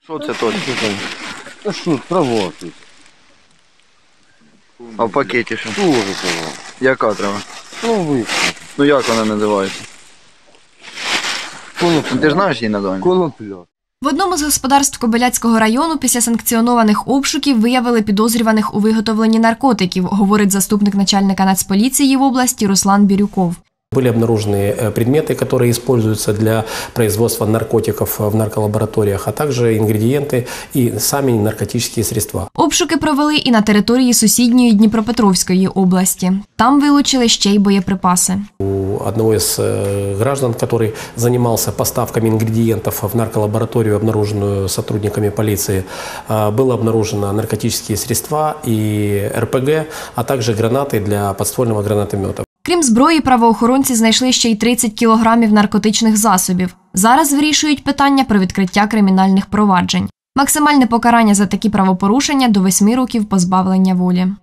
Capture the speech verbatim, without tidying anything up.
Що це точно? А що, трава тут. А в пакеті що? Тоже трава. Яка трава? Ну, ви. Ну як вона називається? Конопля. Ти ж знаєш її названня? Конопля. В одному з господарств Кобиляцького району після санкціонованих обшуків виявили підозрюваних у виготовленні наркотиків, говорить заступник начальника Нацполіції в області Руслан Бірюков. Были обнаружены предметы, которые используются для производства наркотиков в нарколабораториях, а также ингредиенты и сами наркотические средства. Обшуки провели і на території сусідньої Дніпропетровської області. Там вилучили ще й боєприпаси. У одного из граждан, который занимался поставками ингредиентов в нарколабораторию, обнаруженную сотрудниками полиции, было обнаружено наркотические средства и эр пэ гэ, а также гранаты для подствольного гранатомета. Крім зброї, правоохоронці знайшли ще й тридцять кілограмів наркотичних засобів. Зараз вирішують питання про відкриття кримінальних проваджень. Максимальне покарання за такі правопорушення – до восьми років позбавлення волі.